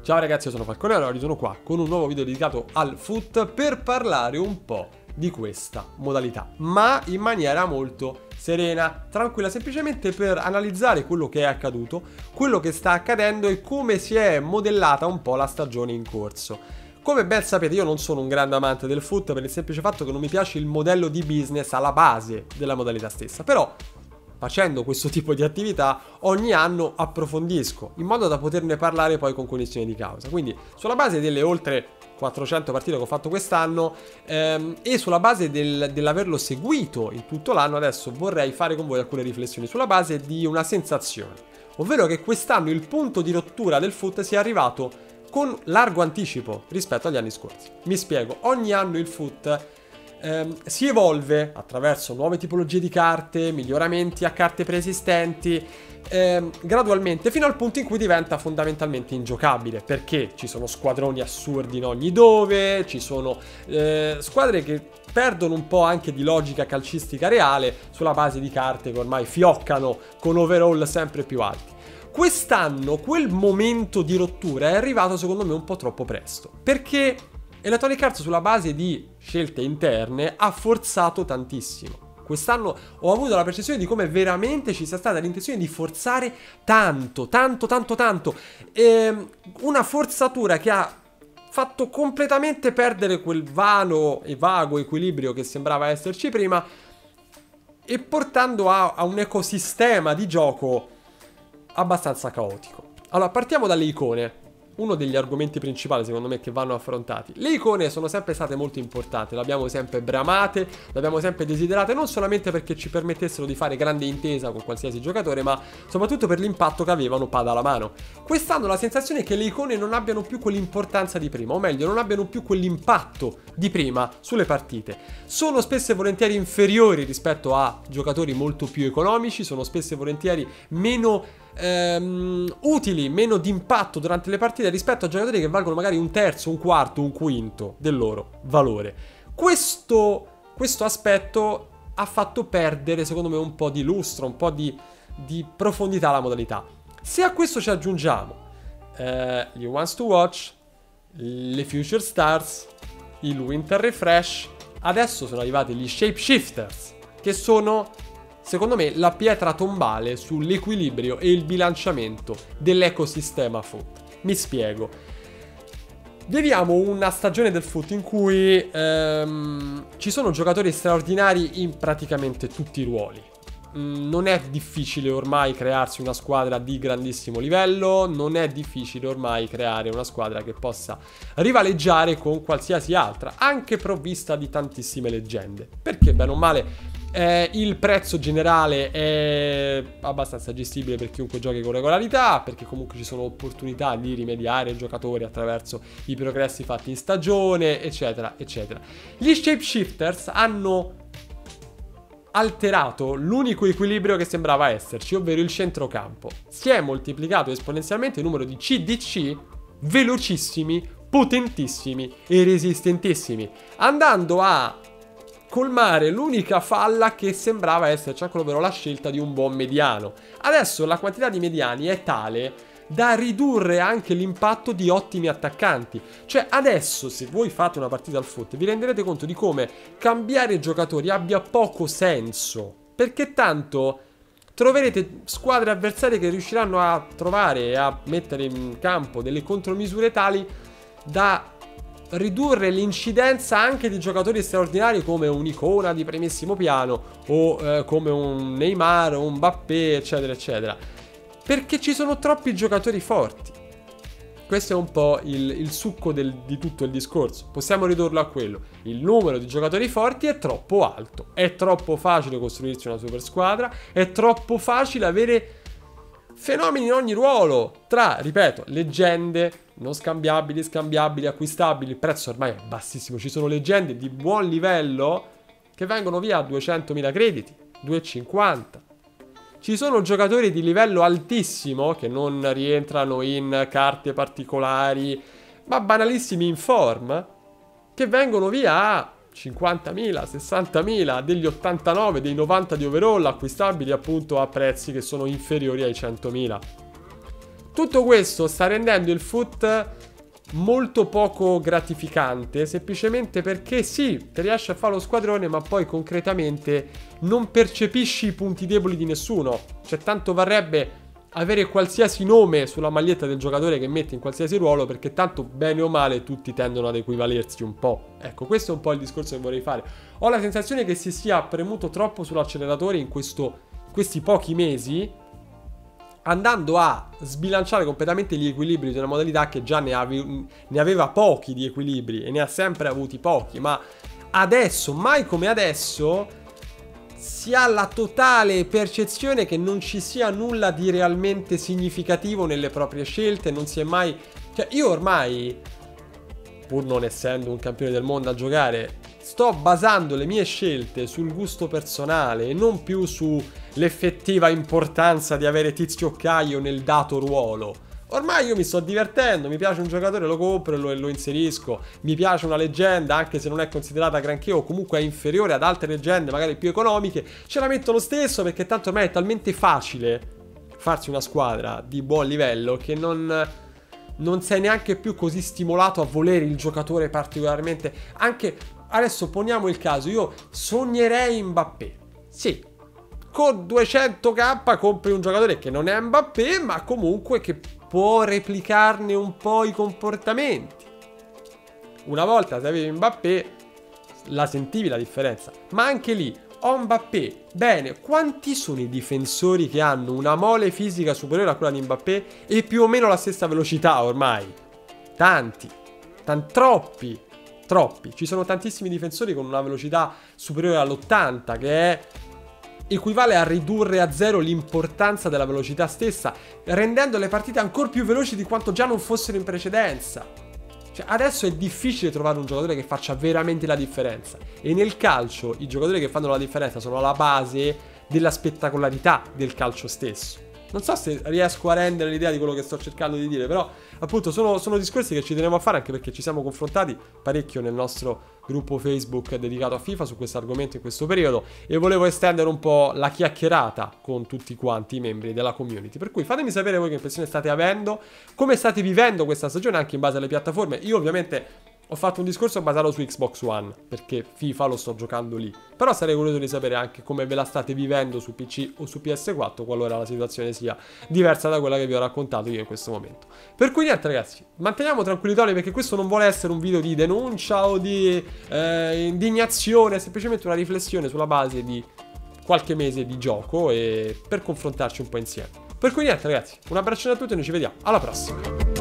Ciao ragazzi, io sono Falconero e oggi sono qua con un nuovo video dedicato al foot per parlare un po' di questa modalità, ma in maniera molto serena, tranquilla, semplicemente per analizzare quello che è accaduto, quello che sta accadendo e come si è modellata un po' la stagione in corso. Come ben sapete, io non sono un grande amante del foot per il semplice fatto che non mi piace il modello di business alla base della modalità stessa, però facendo questo tipo di attività ogni anno approfondisco in modo da poterne parlare poi con cognizione di causa. Quindi sulla base delle oltre 400 partite che ho fatto quest'anno e sulla base dell'averlo seguito in tutto l'anno, adesso vorrei fare con voi alcune riflessioni sulla base di una sensazione, ovvero che quest'anno il punto di rottura del foot sia arrivato con largo anticipo rispetto agli anni scorsi. Mi spiego, ogni anno il foot si evolve attraverso nuove tipologie di carte, miglioramenti a carte preesistenti, gradualmente fino al punto in cui diventa fondamentalmente ingiocabile, perché ci sono squadroni assurdi in ogni dove, ci sono squadre che perdono un po' anche di logica calcistica reale sulla base di carte che ormai fioccano con overall sempre più alti. Quest'anno quel momento di rottura è arrivato secondo me un po' troppo presto, perché Electronic Arts sulla base di scelte interne ha forzato tantissimo. Quest'anno ho avuto la percezione di come veramente ci sia stata l'intenzione di forzare tanto. Una forzatura che ha fatto completamente perdere quel vano e vago equilibrio che sembrava esserci prima e portando a un ecosistema di gioco abbastanza caotico. Allora, partiamo dalle icone. Uno degli argomenti principali secondo me che vanno affrontati. Le icone sono sempre state molto importanti, le abbiamo sempre bramate, le abbiamo sempre desiderate, non solamente perché ci permettessero di fare grande intesa con qualsiasi giocatore, ma soprattutto per l'impatto che avevano pada alla mano. Quest'anno la sensazione è che le icone non abbiano più quell'importanza di prima, o meglio non abbiano più quell'impatto di prima sulle partite. Sono spesso e volentieri inferiori rispetto a giocatori molto più economici, sono spesso e volentieri meno utili, meno d'impatto durante le partite rispetto a giocatori che valgono magari un terzo, un quarto, un quinto del loro valore. Questo aspetto ha fatto perdere secondo me un po' di lustro, un po' di profondità alla modalità. Se a questo ci aggiungiamo gli Ones to Watch, le Future Stars, il Winter Refresh, adesso sono arrivati gli Shapeshifters, che sono secondo me la pietra tombale sull'equilibrio e il bilanciamento dell'ecosistema foot. Mi spiego. Viviamo una stagione del foot in cui ci sono giocatori straordinari in praticamente tutti i ruoli. Non è difficile ormai crearsi una squadra di grandissimo livello, non è difficile ormai creare una squadra che possa rivaleggiare con qualsiasi altra, anche provvista di tantissime leggende. Perché bene o male il prezzo generale è abbastanza gestibile per chiunque giochi con regolarità, perché comunque ci sono opportunità di rimediare ai giocatori attraverso i progressi fatti in stagione, eccetera, eccetera. Gli Shapeshifters hanno alterato l'unico equilibrio che sembrava esserci, ovvero il centrocampo. Si è moltiplicato esponenzialmente il numero di CDC velocissimi, potentissimi e resistentissimi, andando a colmare l'unica falla che sembrava esserci, ovvero la scelta di un buon mediano. Adesso la quantità di mediani è tale da ridurre anche l'impatto di ottimi attaccanti. Cioè adesso se voi fate una partita al foot vi renderete conto di come cambiare giocatori abbia poco senso, perché tanto troverete squadre avversarie che riusciranno a trovare e a mettere in campo delle contromisure tali da ridurre l'incidenza anche di giocatori straordinari come un'icona di primissimo piano o come un Neymar o un Mbappé, eccetera eccetera, perché ci sono troppi giocatori forti. Questo è un po' il succo di tutto il discorso. Possiamo ridurlo a quello: il numero di giocatori forti è troppo alto, è troppo facile costruirsi una super squadra, è troppo facile avere fenomeni in ogni ruolo, tra, ripeto, leggende non scambiabili, scambiabili, acquistabili. Il prezzo ormai è bassissimo, ci sono leggende di buon livello che vengono via a 200.000 crediti, 2,50. Ci sono giocatori di livello altissimo che non rientrano in carte particolari, ma banalissimi in form, che vengono via a 50.000, 60.000, degli 89, dei 90 di overall, acquistabili appunto a prezzi che sono inferiori ai 100.000. Tutto questo sta rendendo il foot molto poco gratificante, semplicemente perché sì, ti riesci a fare lo squadrone, ma poi concretamente non percepisci i punti deboli di nessuno. Cioè, tanto varrebbe avere qualsiasi nome sulla maglietta del giocatore che metti in qualsiasi ruolo, perché tanto bene o male tutti tendono ad equivalersi un po'. Ecco, questo è un po' il discorso che vorrei fare. Ho la sensazione che si sia premuto troppo sull'acceleratore in questi pochi mesi, andando a sbilanciare completamente gli equilibri di una modalità che già ne aveva pochi di equilibri e ne ha sempre avuti pochi, ma adesso, mai come adesso, si ha la totale percezione che non ci sia nulla di realmente significativo nelle proprie scelte, non si è mai... Cioè, io ormai, pur non essendo un campione del mondo a giocare, sto basando le mie scelte sul gusto personale e non più sull'effettiva importanza di avere Tizio Caio nel dato ruolo. Ormai io mi sto divertendo, mi piace un giocatore, lo compro e lo inserisco. Mi piace una leggenda, anche se non è considerata granché o comunque è inferiore ad altre leggende magari più economiche, ce la metto lo stesso, perché tanto ormai è talmente facile farsi una squadra di buon livello che non sei neanche più così stimolato a volere il giocatore particolarmente. Anche adesso poniamo il caso, io sognerei Mbappé. Sì, con 200k compri un giocatore che non è Mbappé, ma comunque che può replicarne un po' i comportamenti. Una volta se avevi Mbappé la sentivi la differenza, ma anche lì ho Mbappé. Bene, quanti sono i difensori che hanno una mole fisica superiore a quella di Mbappé e più o meno la stessa velocità ormai? Tanti, troppi. Ci sono tantissimi difensori con una velocità superiore all'80, che equivale a ridurre a zero l'importanza della velocità stessa, rendendo le partite ancora più veloci di quanto già non fossero in precedenza. Cioè, adesso è difficile trovare un giocatore che faccia veramente la differenza, e nel calcio i giocatori che fanno la differenza sono la base della spettacolarità del calcio stesso. Non so se riesco a rendere l'idea di quello che sto cercando di dire, però appunto sono discorsi che ci tenevo a fare, anche perché ci siamo confrontati parecchio nel nostro gruppo Facebook dedicato a FIFA su questo argomento in questo periodo, e volevo estendere un po' la chiacchierata con tutti quanti i membri della community. Per cui fatemi sapere voi che impressione state avendo, come state vivendo questa stagione anche in base alle piattaforme. Io ovviamente ho fatto un discorso basato su Xbox One, perché FIFA lo sto giocando lì, però sarei curioso di sapere anche come ve la state vivendo su PC o su PS4, qualora la situazione sia diversa da quella che vi ho raccontato io in questo momento. Per cui niente ragazzi, manteniamo tranquillità, perché questo non vuole essere un video di denuncia o di indignazione, è semplicemente una riflessione sulla base di qualche mese di gioco e per confrontarci un po' insieme. Per cui niente ragazzi, un abbraccio a tutti e noi ci vediamo alla prossima.